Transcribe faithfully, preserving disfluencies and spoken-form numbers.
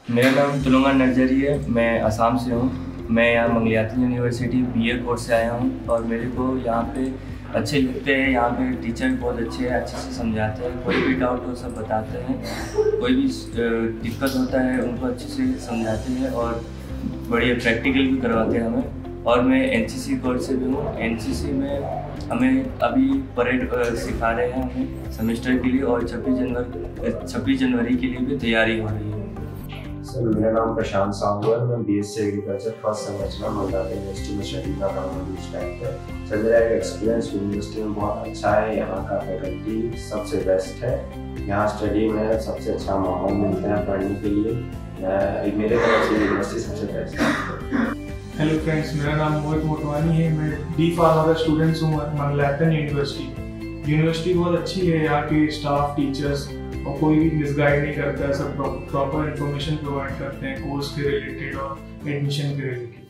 मेरा नाम तुलुंगा नर्जरी है। मैं असम से हूँ। मैं यहाँ मंगलियाती यूनिवर्सिटी बीए कोर्स से आया हूँ और मेरे को यहाँ पे अच्छे लगते हैं। यहाँ पे टीचर बहुत अच्छे हैं, अच्छे से समझाते हैं। कोई भी डाउट हो सब बताते हैं। कोई भी दिक्कत होता है उनको अच्छे से समझाते हैं और बढ़िया प्रैक्टिकल भी करवाते हैं हमें। और मैं एनसीसी कोर्स से भी हूँ। एनसीसी में हमें अभी परेड सिखा रहे हैं हमें सेमेस्टर के लिए, और छब्बीस जनवरी छब्बीस जनवरी के लिए भी तैयारी हो रही है। सर, मेरा नाम प्रशांत साहू है। मैं बीएससी एग्रीकल्चर फर्स्ट सेमेस्टर में मलदाता यूनिवर्सिटी में स्टडी कर रहा हूँ इस टाइम पे। सर, मेरा एक एक्सपीरियंस यूनिवर्सिटी में बहुत अच्छा है। यहाँ का फैकल्टी सबसे बेस्ट है। यहाँ स्टडी में सबसे अच्छा माहौल मिलता है पढ़ने के लिए। मेरे तरफ से यूनिवर्सिटी सबसे बेस्ट है। हेलो फ्रेंड्स, मेरा नाम मोहित मोटवानी है। मैं डी फार्मा का स्टूडेंट हूँ मंगलातन यूनिवर्सिटी। यूनिवर्सिटी बहुत अच्छी है। यहाँ के स्टाफ, टीचर्स और कोई भी मिसगाइड नहीं करता है। सब प्रॉपर इन्फॉर्मेशन प्रोवाइड करते हैं कोर्स के रिलेटेड और एडमिशन के रिलेटेड।